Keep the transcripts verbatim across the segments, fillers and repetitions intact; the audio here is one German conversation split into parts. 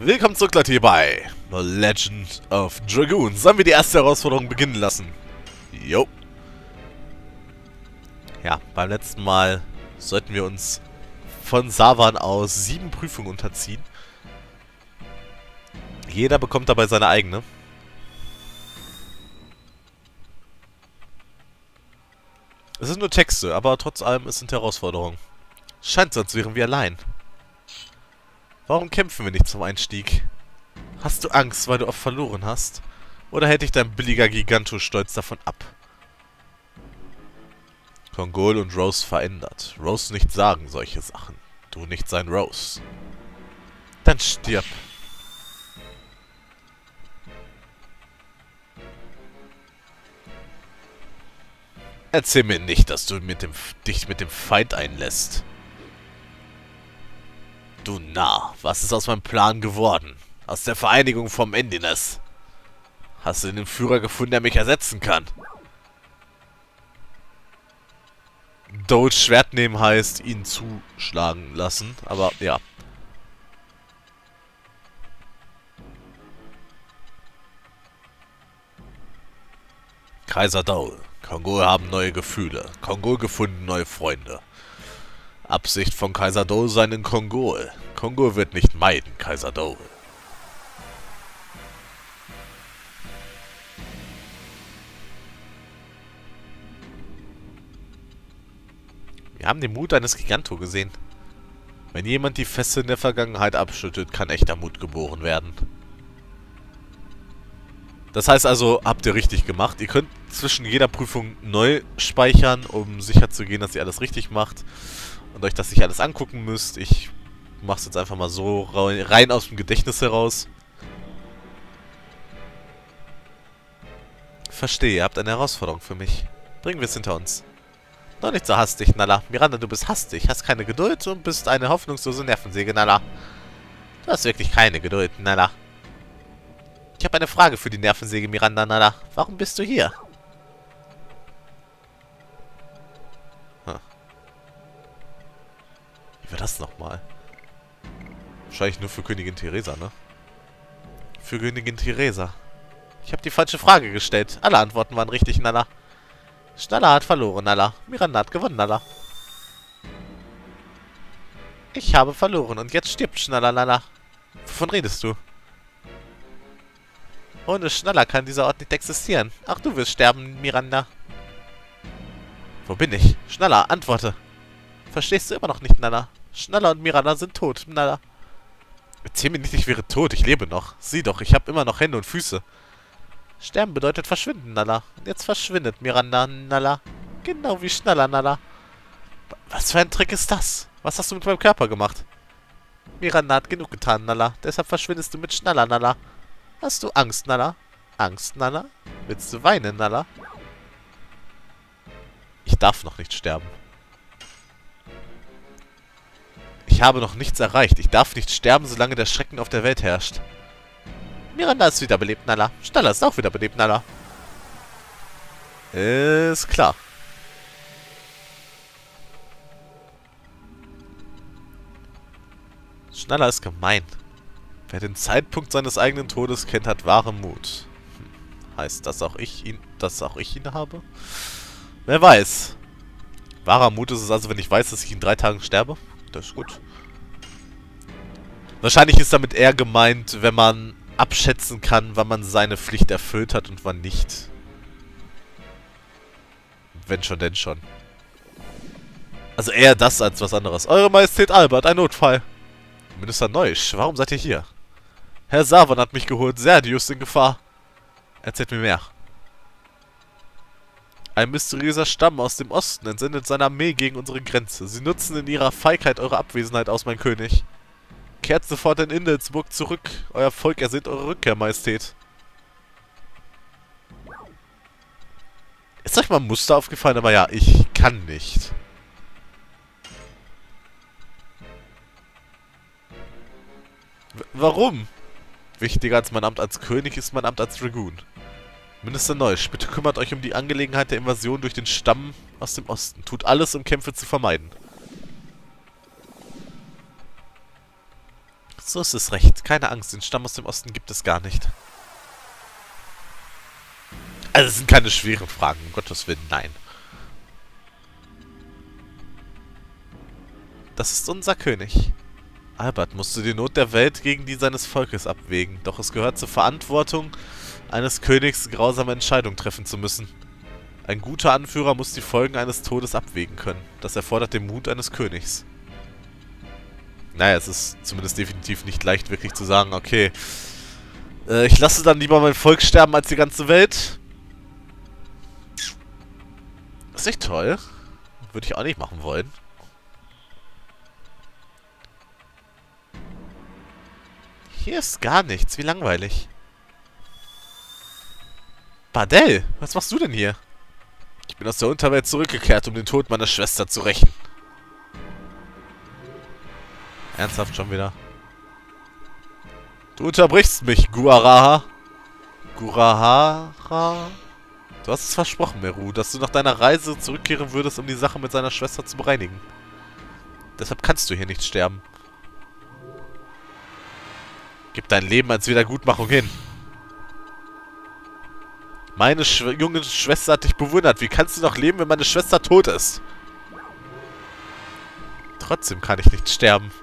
Willkommen zurück, Leute, hier bei The Legend of Dragoon. Sollen wir die erste Herausforderung beginnen lassen? Jo. Ja, beim letzten Mal sollten wir uns von Savan aus sieben Prüfungen unterziehen. Jeder bekommt dabei seine eigene. Es sind nur Texte, aber trotz allem es sind Herausforderungen. Scheint, sonst wären wir allein. Warum kämpfen wir nicht zum Einstieg? Hast du Angst, weil du oft verloren hast? Oder hält dich dein billiger Giganto-Stolz davon ab? Kongol und Rose verändert. Rose nicht sagen solche Sachen. Du nicht sein Rose. Dann stirb. Erzähl mir nicht, dass du mit dem, dich mit dem Feind einlässt. Du Narr, was ist aus meinem Plan geworden? Aus der Vereinigung vom Endines? Hast du den Führer gefunden, der mich ersetzen kann? Doge Schwert nehmen heißt, ihn zuschlagen lassen, aber ja. Kaiser Dole. Kongol haben neue Gefühle. Kongol gefunden neue Freunde. Absicht von Kaiser Dole sein in Kongol. Kongol wird nicht meiden, Kaiser Dole. Wir haben den Mut eines Giganto gesehen. Wenn jemand die Fesseln der Vergangenheit abschüttet, kann echter Mut geboren werden. Das heißt also, habt ihr richtig gemacht. Ihr könnt zwischen jeder Prüfung neu speichern, um sicherzugehen, dass ihr alles richtig macht. Und euch das nicht alles angucken müsst. Ich mach's jetzt einfach mal so rein aus dem Gedächtnis heraus. Verstehe, ihr habt eine Herausforderung für mich. Bringen wir es hinter uns. Noch nicht so hastig, Nala. Miranda, du bist hastig, hast keine Geduld und bist eine hoffnungslose Nervensäge, Nala. Du hast wirklich keine Geduld, Nala. Ich habe eine Frage für die Nervensäge, Miranda, Nala. Warum bist du hier? Hm. Wie war das nochmal? Wahrscheinlich nur für Königin Theresa, ne? Für Königin Theresa. Ich habe die falsche Frage gestellt. Alle Antworten waren richtig, Nala. Schnalla hat verloren, Nala. Miranda hat gewonnen, Nala. Ich habe verloren und jetzt stirbt Schnalla, Nala. Wovon redest du? Ohne Schnalla kann dieser Ort nicht existieren. Auch du wirst sterben, Miranda. Wo bin ich? Schnalla, antworte. Verstehst du immer noch nicht, Nala? Schnalla und Miranda sind tot, Nala. Erzähl mir nicht, ich wäre tot. Ich lebe noch. Sieh doch, ich habe immer noch Hände und Füße. Sterben bedeutet verschwinden, Nala. Und jetzt verschwindet Miranda, Nala. Genau wie Schnalla, Nala. Was für ein Trick ist das? Was hast du mit meinem Körper gemacht? Miranda hat genug getan, Nala. Deshalb verschwindest du mit Schnalla, Nala. Hast du Angst, Nala? Angst, Nala? Willst du weinen, Nala? Ich darf noch nicht sterben. Ich habe noch nichts erreicht. Ich darf nicht sterben, solange der Schrecken auf der Welt herrscht. Miranda ist wiederbelebt, Nala. Schnalla ist auch wiederbelebt, Nala. Ist klar. Schnalla ist gemein. Wer den Zeitpunkt seines eigenen Todes kennt, hat wahren Mut. Hm. Heißt das auch ich ihn, dass auch ich ihn habe? Wer weiß. Wahrer Mut ist es also, wenn ich weiß, dass ich in drei Tagen sterbe? Das ist gut. Wahrscheinlich ist damit eher gemeint, wenn man abschätzen kann, wann man seine Pflicht erfüllt hat und wann nicht. Wenn schon, denn schon. Also eher das als was anderes. Eure Majestät Albert, ein Notfall. Minister Neusch, warum seid ihr hier? Herr Savan hat mich geholt. Serdius in Gefahr. Erzählt mir mehr. Ein mysteriöser Stamm aus dem Osten entsendet seine Armee gegen unsere Grenze. Sie nutzen in ihrer Feigheit eure Abwesenheit aus, mein König. Kehrt sofort in Indelsburg zurück. Euer Volk ersehnt eure Rückkehr, Majestät. Ist euch mal ein Muster aufgefallen? Aber ja, ich kann nicht. W- warum? Wichtiger als mein Amt als König ist mein Amt als Dragoon. Minister Neusch, bitte kümmert euch um die Angelegenheit der Invasion durch den Stamm aus dem Osten. Tut alles, um Kämpfe zu vermeiden. So ist es recht. Keine Angst, den Stamm aus dem Osten gibt es gar nicht. Also es sind keine schweren Fragen, um Gottes Willen, nein. Das ist unser König. Albert musste die Not der Welt gegen die seines Volkes abwägen, doch es gehört zur Verantwortung eines Königs, grausame Entscheidungen treffen zu müssen. Ein guter Anführer muss die Folgen eines Todes abwägen können. Das erfordert den Mut eines Königs. Naja, es ist zumindest definitiv nicht leicht, wirklich zu sagen, okay, äh, ich lasse dann lieber mein Volk sterben als die ganze Welt. Ist nicht toll. Würde ich auch nicht machen wollen. Hier ist gar nichts. Wie langweilig. Bardell, was machst du denn hier? Ich bin aus der Unterwelt zurückgekehrt, um den Tod meiner Schwester zu rächen. Ernsthaft schon wieder? Du unterbrichst mich, Guaraha. Guarahara? Du hast es versprochen, Meru, dass du nach deiner Reise zurückkehren würdest, um die Sache mit seiner Schwester zu bereinigen. Deshalb kannst du hier nicht sterben. Gib dein Leben als Wiedergutmachung hin. Meine Schw junge Schwester hat dich bewundert. Wie kannst du noch leben, wenn meine Schwester tot ist? Trotzdem kann ich nicht sterben.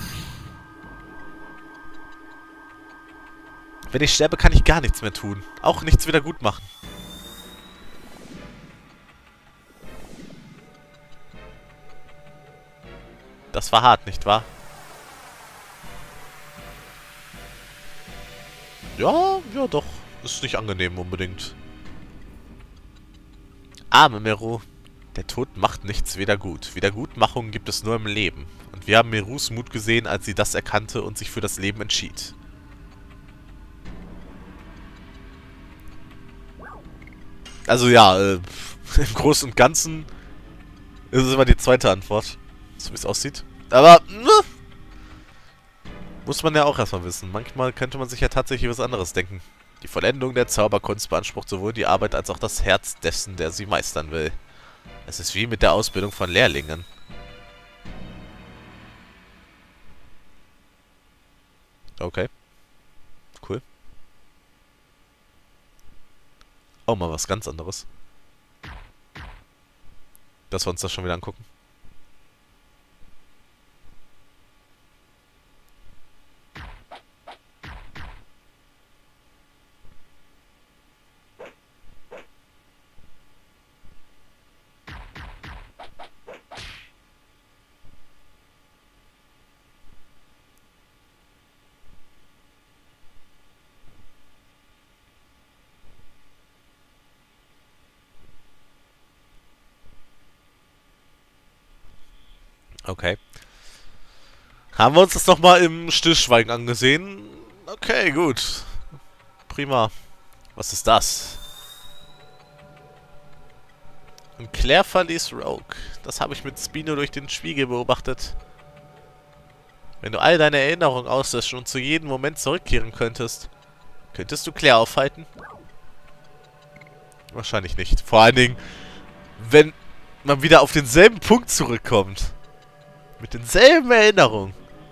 Wenn ich sterbe, kann ich gar nichts mehr tun. Auch nichts wieder gut machen. Das war hart, nicht wahr? Ja, ja doch. Ist nicht angenehm unbedingt. Arme Meru. Der Tod macht nichts wieder gut. Wiedergutmachung gibt es nur im Leben. Und wir haben Merus Mut gesehen, als sie das erkannte und sich für das Leben entschied. Also ja, äh, im Großen und Ganzen ist es immer die zweite Antwort. So wie es aussieht. Aber, ne? Muss man ja auch erstmal wissen. Manchmal könnte man sich ja tatsächlich was anderes denken. Die Vollendung der Zauberkunst beansprucht sowohl die Arbeit als auch das Herz dessen, der sie meistern will. Es ist wie mit der Ausbildung von Lehrlingen. Okay. Cool. Oh, mal was ganz anderes. Dass wir uns das schon wieder angucken. Okay. Haben wir uns das nochmal im Stillschweigen angesehen? Okay, gut. Prima. Was ist das? Und Claire verließ Rogue. Das habe ich mit Spino durch den Spiegel beobachtet. Wenn du all deine Erinnerungen auslöschen und zu jedem Moment zurückkehren könntest, könntest du Claire aufhalten? Wahrscheinlich nicht. Vor allen Dingen, wenn man wieder auf denselben Punkt zurückkommt. Mit denselben Erinnerungen.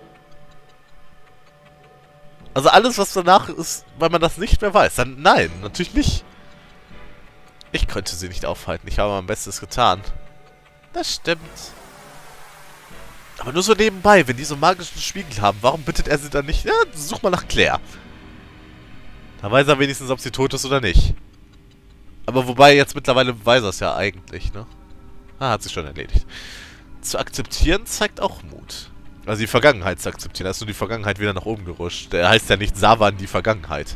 Also alles, was danach ist, weil man das nicht mehr weiß. Dann nein, natürlich nicht. Ich konnte sie nicht aufhalten. Ich habe mein Bestes getan. Das stimmt. Aber nur so nebenbei, wenn die so magischen Spiegel haben, warum bittet er sie dann nicht? Ja, such mal nach Claire. Da weiß er wenigstens, ob sie tot ist oder nicht. Aber wobei, jetzt mittlerweile weiß er es ja eigentlich, ne? Ah, hat sich schon erledigt. Zu akzeptieren zeigt auch Mut. Also die Vergangenheit zu akzeptieren. Da ist nur die Vergangenheit wieder nach oben gerutscht. Der heißt ja nicht Savan die Vergangenheit.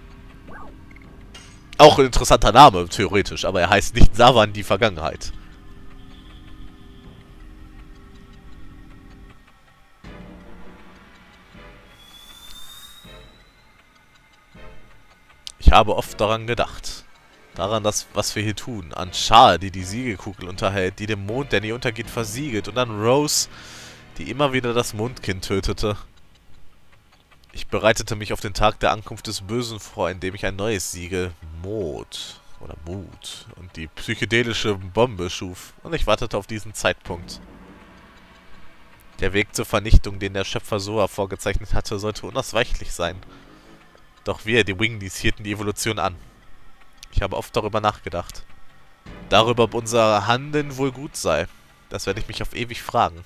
Auch ein interessanter Name, theoretisch. Aber er heißt nicht Savan die Vergangenheit. Ich habe oft daran gedacht. Daran, dass, was wir hier tun. An Char, die die Siegelkugel unterhält, die den Mond, der nie untergeht, versiegelt. Und an Rose, die immer wieder das Mondkind tötete. Ich bereitete mich auf den Tag der Ankunft des Bösen vor, indem ich ein neues Siegel, Mut oder Mut und die psychedelische Bombe schuf. Und ich wartete auf diesen Zeitpunkt. Der Weg zur Vernichtung, den der Schöpfer Soa vorgezeichnet hatte, sollte unausweichlich sein. Doch wir, die Wingdies, hielten die Evolution an. Ich habe oft darüber nachgedacht. Darüber, ob unser Handeln wohl gut sei. Das werde ich mich auf ewig fragen.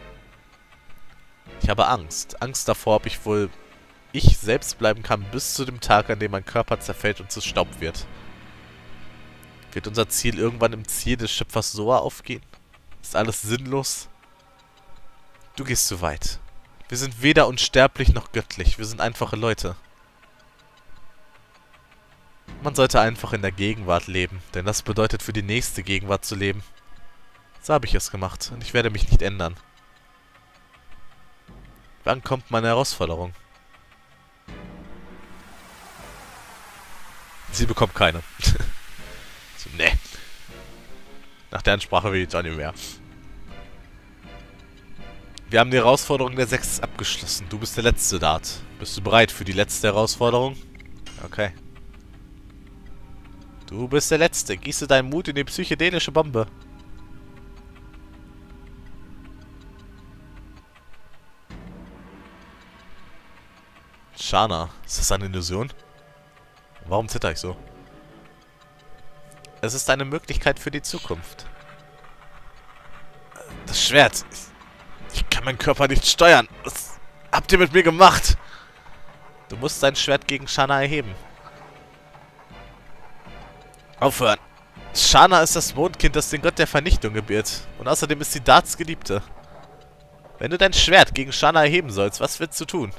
Ich habe Angst. Angst davor, ob ich wohl ich selbst bleiben kann, bis zu dem Tag, an dem mein Körper zerfällt und zu Staub wird. Wird unser Ziel irgendwann im Ziel des Schöpfers Soa aufgehen? Ist alles sinnlos? Du gehst zu weit. Wir sind weder unsterblich noch göttlich. Wir sind einfache Leute. Man sollte einfach in der Gegenwart leben, denn das bedeutet für die nächste Gegenwart zu leben. So habe ich es gemacht und ich werde mich nicht ändern. Wann kommt meine Herausforderung? Sie bekommt keine. So, ne. Nach der Ansprache will ich jetzt auch nicht mehr. Wir haben die Herausforderung der sechs abgeschlossen. Du bist der letzte Dart. Bist du bereit für die letzte Herausforderung? Okay. Du bist der Letzte. Gieße deinen Mut in die psychedelische Bombe. Shana, ist das eine Illusion? Warum zitter ich so? Es ist eine Möglichkeit für die Zukunft. Das Schwert. Ich, ich kann meinen Körper nicht steuern. Was habt ihr mit mir gemacht? Du musst dein Schwert gegen Shana erheben. Aufhören. Shana ist das Mondkind, das den Gott der Vernichtung gebiert. Und außerdem ist sie Darts Geliebte. Wenn du dein Schwert gegen Shana erheben sollst, was willst du tun?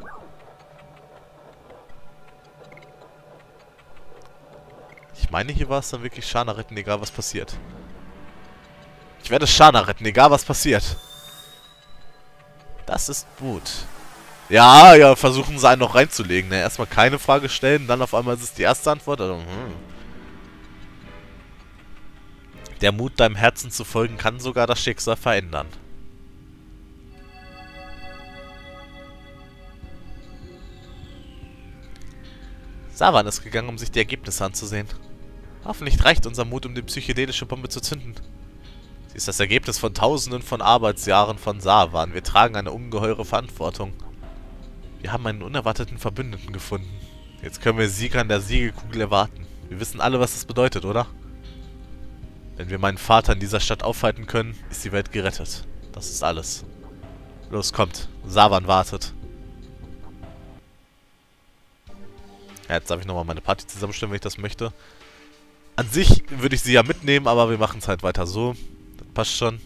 Ich meine, hier war es dann wirklich Shana retten, egal was passiert. Ich werde Shana retten, egal was passiert. Das ist gut. Ja, ja, versuchen sie einen noch reinzulegen. Ne? Erstmal keine Frage stellen, dann auf einmal ist es die erste Antwort. Also, hm. Der Mut, deinem Herzen zu folgen, kann sogar das Schicksal verändern. Savan ist gegangen, um sich die Ergebnisse anzusehen. Hoffentlich reicht unser Mut, um die psychedelische Bombe zu zünden. Sie ist das Ergebnis von tausenden von Arbeitsjahren von Savan. Wir tragen eine ungeheure Verantwortung. Wir haben einen unerwarteten Verbündeten gefunden. Jetzt können wir Sieger an der Siegelkugel erwarten. Wir wissen alle, was das bedeutet, oder? Wenn wir meinen Vater in dieser Stadt aufhalten können, ist die Welt gerettet. Das ist alles. Los, kommt. Savan wartet. Ja, jetzt darf ich nochmal meine Party zusammenstellen, wenn ich das möchte. An sich würde ich sie ja mitnehmen, aber wir machen es halt weiter so. Das passt schon.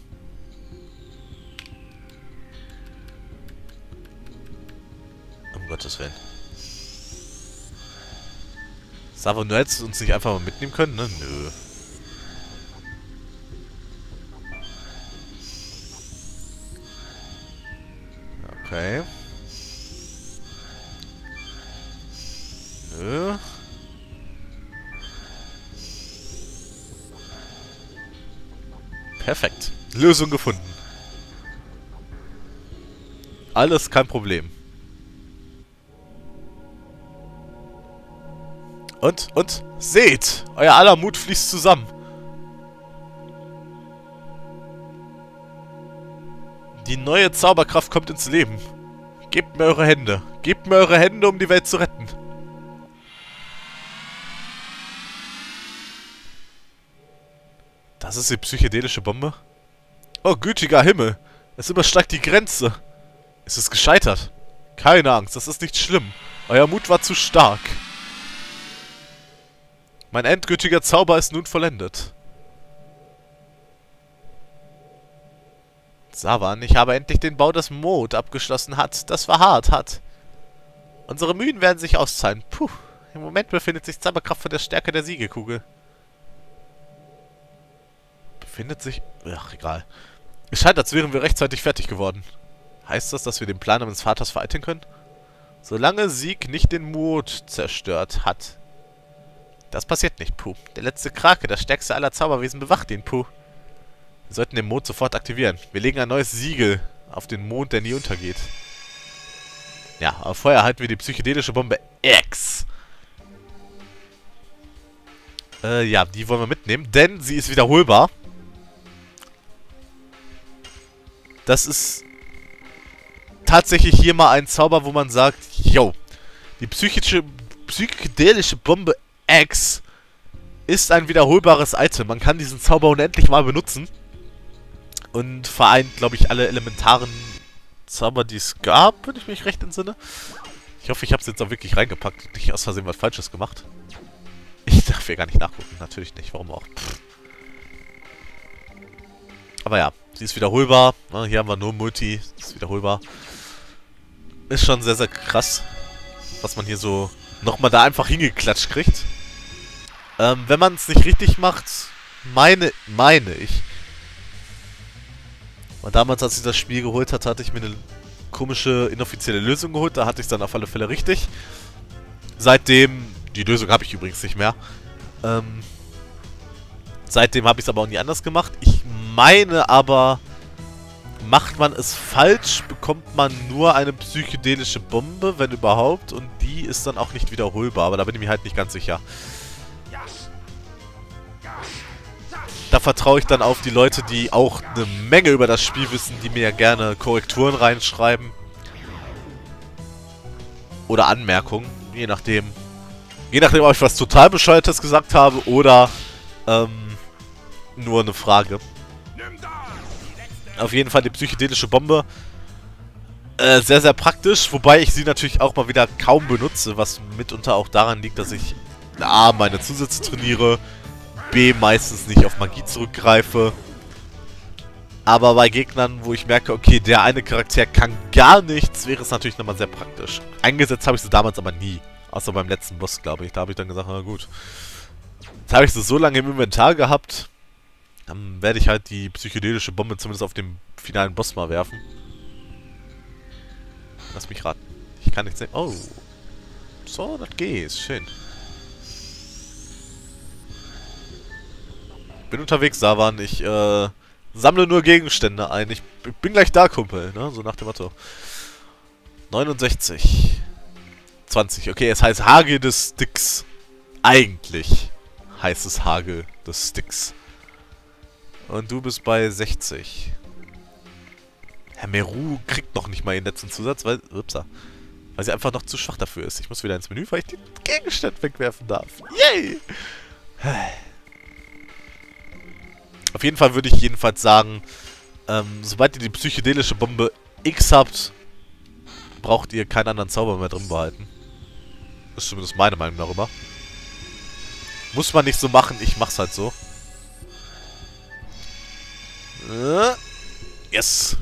Um Gottes Willen. Savan, du hättest uns nicht einfach mal mitnehmen können, ne? Nö. Okay. Nö. Perfekt. Lösung gefunden. Alles kein Problem. Und, und, seht! Euer aller Mut fließt zusammen. Die neue Zauberkraft kommt ins Leben. Gebt mir eure Hände. Gebt mir eure Hände, um die Welt zu retten. Das ist die psychedelische Bombe? Oh, gütiger Himmel. Es übersteigt die Grenze. Es ist gescheitert. Keine Angst, das ist nicht schlimm. Euer Mut war zu stark. Mein endgültiger Zauber ist nun vollendet. Savan, ich habe endlich den Bau des Mod abgeschlossen hat. Das war hart, hat. Unsere Mühen werden sich auszahlen. Puh, im Moment befindet sich Zauberkraft von der Stärke der Siegelkugel. Befindet sich... Ach, egal. Es scheint, als wären wir rechtzeitig fertig geworden. Heißt das, dass wir den Plan meines Vaters vereiteln können? Solange Sieg nicht den Mod zerstört hat. Das passiert nicht, Puh. Der letzte Krake, das stärkste aller Zauberwesen, bewacht ihn, Puh. Wir sollten den Mond sofort aktivieren. Wir legen ein neues Siegel auf den Mond, der nie untergeht. Ja, aber vorher halten wir die psychedelische Bombe X. Äh, ja, die wollen wir mitnehmen, denn sie ist wiederholbar. Das ist tatsächlich hier mal ein Zauber, wo man sagt, yo, die psychische, psychedelische Bombe X ist ein wiederholbares Item. Man kann diesen Zauber unendlich mal benutzen. Und vereint, glaube ich, alle elementaren Zauber, die es gab, wenn ich mich recht entsinne. Ich hoffe, ich habe es jetzt auch wirklich reingepackt und nicht aus Versehen was Falsches gemacht. Ich darf hier gar nicht nachgucken. Natürlich nicht. Warum auch? Pff. Aber ja, sie ist wiederholbar. Na, hier haben wir nur Multi. Sie ist wiederholbar. Ist schon sehr, sehr krass, was man hier so nochmal da einfach hingeklatscht kriegt. Ähm, wenn man es nicht richtig macht, meine, meine ich. Und damals, als ich das Spiel geholt hatte, hatte ich mir eine komische, inoffizielle Lösung geholt. Da hatte ich es dann auf alle Fälle richtig. Seitdem, die Lösung habe ich übrigens nicht mehr. Ähm, seitdem habe ich es aber auch nie anders gemacht. Ich meine aber, macht man es falsch, bekommt man nur eine psychedelische Bombe, wenn überhaupt. Und die ist dann auch nicht wiederholbar. Aber da bin ich mir halt nicht ganz sicher. Da vertraue ich dann auf die Leute, die auch eine Menge über das Spiel wissen, die mir gerne Korrekturen reinschreiben. Oder Anmerkungen, je nachdem. Je nachdem, ob ich was total Bescheuertes gesagt habe oder ähm, nur eine Frage. Auf jeden Fall die psychedelische Bombe. Äh, sehr, sehr praktisch, wobei ich sie natürlich auch mal wieder kaum benutze, was mitunter auch daran liegt, dass ich A, meine Zusätze trainiere, B, meistens nicht auf Magie zurückgreife. Aber bei Gegnern, wo ich merke, okay, der eine Charakter kann gar nichts, wäre es natürlich nochmal sehr praktisch. Eingesetzt habe ich sie damals aber nie. Außer beim letzten Boss, glaube ich. Da habe ich dann gesagt, na gut. Jetzt habe ich sie so lange im Inventar gehabt, dann werde ich halt die psychedelische Bombe zumindest auf dem finalen Boss mal werfen. Lass mich raten. Ich kann nicht sehen. Oh. So, das geht. Schön. Bin unterwegs, Savan. Ich äh, sammle nur Gegenstände ein. Ich bin gleich da, Kumpel. Ne? So nach dem Motto. neunundsechzig. zwanzig. Okay, es heißt Hagel des Sticks. Eigentlich heißt es Hagel des Sticks. Und du bist bei sechzig. Herr Meru kriegt noch nicht mal den letzten Zusatz, weil, upsa, weil sie einfach noch zu schwach dafür ist. Ich muss wieder ins Menü, weil ich den Gegenstand wegwerfen darf. Yay! Auf jeden Fall würde ich jedenfalls sagen, ähm, sobald ihr die psychedelische Bombe X habt, braucht ihr keinen anderen Zauber mehr drin behalten. Das ist zumindest meine Meinung darüber. Muss man nicht so machen, ich mach's halt so. Äh, yes!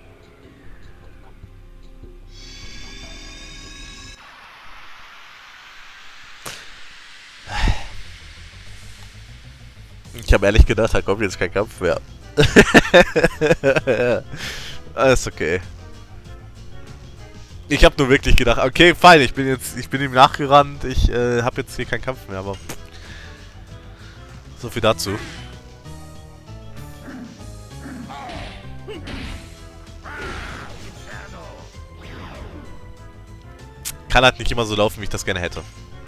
Ich habe ehrlich gedacht, da kommt jetzt kein Kampf mehr. Alles okay. Ich habe nur wirklich gedacht, okay, fein, ich bin jetzt, ich bin ihm nachgerannt, ich äh, habe jetzt hier keinen Kampf mehr, aber so viel dazu. Kann halt nicht immer so laufen, wie ich das gerne hätte.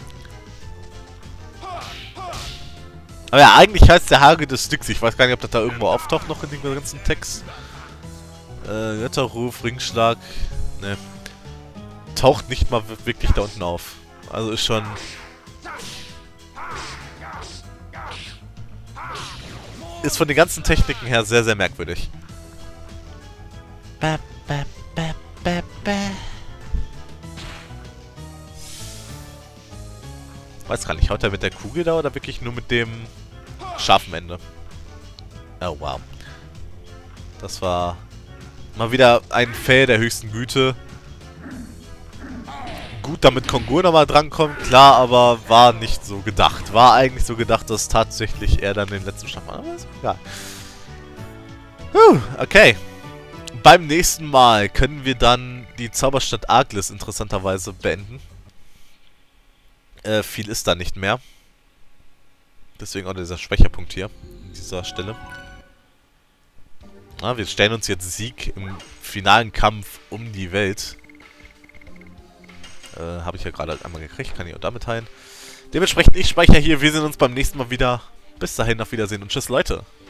Aber ja, eigentlich heißt der Hagel des Sticks. Ich weiß gar nicht, ob das da irgendwo auftaucht noch in dem ganzen Text. Äh, Götterruf, Ringschlag. Ne. Taucht nicht mal wirklich da unten auf. Also ist schon... Ist von den ganzen Techniken her sehr, sehr merkwürdig. Ba, ba, ba, ba, ba. Weiß gar nicht, haut er mit der Kugel da oder wirklich nur mit dem scharfen Ende? Oh, wow. Das war mal wieder ein Fail der höchsten Güte. Gut, damit Kongur nochmal drankommt, klar, aber war nicht so gedacht. War eigentlich so gedacht, dass tatsächlich er dann den letzten Schlag macht. Aber ist egal. Huh, okay. Beim nächsten Mal können wir dann die Zauberstadt Arglis interessanterweise beenden. Äh, viel ist da nicht mehr. Deswegen auch dieser Schwächerpunkt hier. An dieser Stelle. Na, wir stellen uns jetzt Sieg im finalen Kampf um die Welt. Äh, habe ich ja gerade einmal gekriegt. Kann ich auch damit teilen. Dementsprechend, ich speichere hier. Wir sehen uns beim nächsten Mal wieder. Bis dahin, auf Wiedersehen und tschüss, Leute.